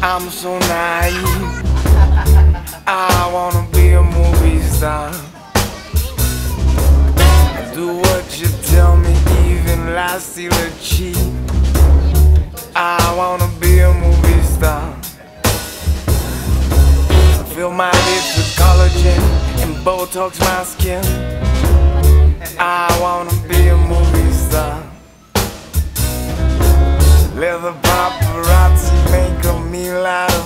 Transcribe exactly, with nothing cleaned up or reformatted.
I'm so naive. I wanna be a movie star. Do what you tell me, even lie, steal or cheat. I wanna be a movie star. Fill my lips with collagen and Botox my skin. I wanna be a movie star. Let the paparazzi make of me like